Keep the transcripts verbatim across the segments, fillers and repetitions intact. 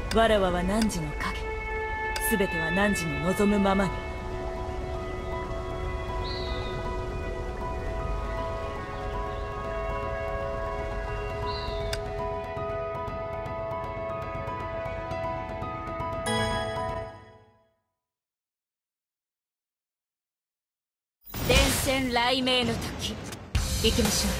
わらわは汝の影。すべては汝の望むままに。 伝染雷鳴の時、行きましょう。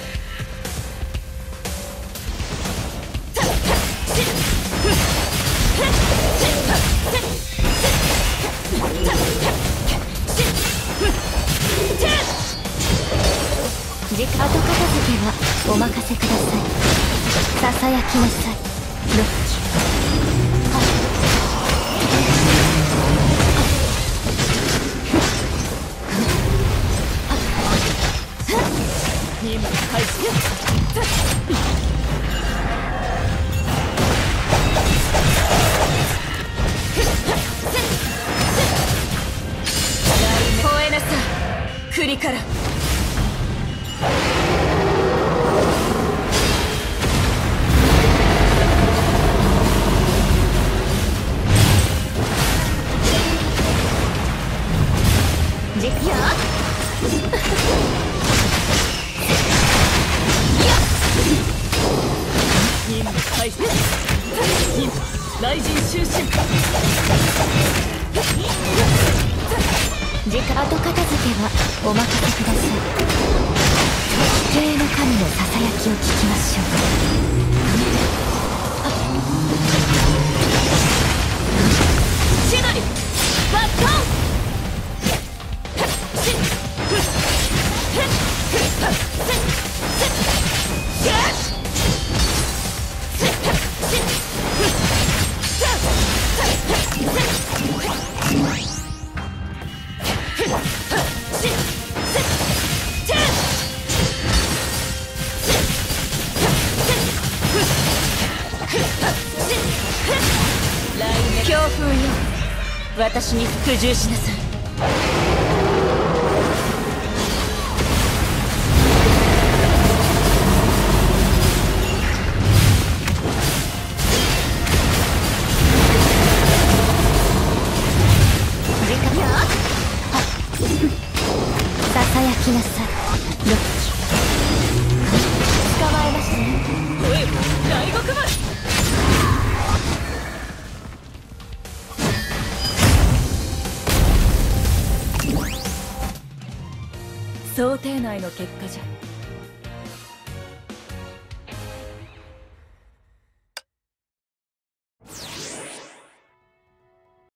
後片付けはお任せください。ささやきなさい。ロッキ任務開始。 吠えなさい、栗から。 任務開始。任務雷神収集。 時間後片付けはお任せください。地形の神のささやきを聞きましょう。 千鳥バットン。強風よ、私に服従しなさい。 ささやきなさい。ロッキ捕まえましたね。 おい、大獄丸。想定内の結果じゃ。